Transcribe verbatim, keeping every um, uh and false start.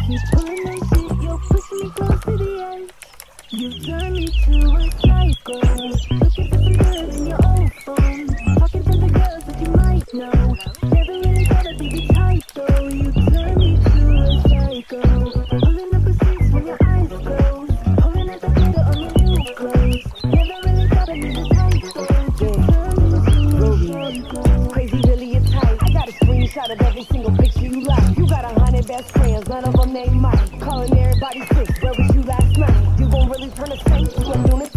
keep pulling that shit, you're pushing me close to the edge. You turn me to a psycho. Looking for some good in your old phone. Talking to the girls that you might know. Never really gotta be the type though. You turn me to a psycho. Pulling up receipts when your eyes close. Pulling at the glitter on your new clothes. Never really gotta be the type though. You turn me to a psycho. Crazy really your type. I got a screenshot of every single picture you like. You got a hundred best friends, none of them named Mike. Calling everybody sick, where was you last night? You gon' really turn a saint to a lunatic?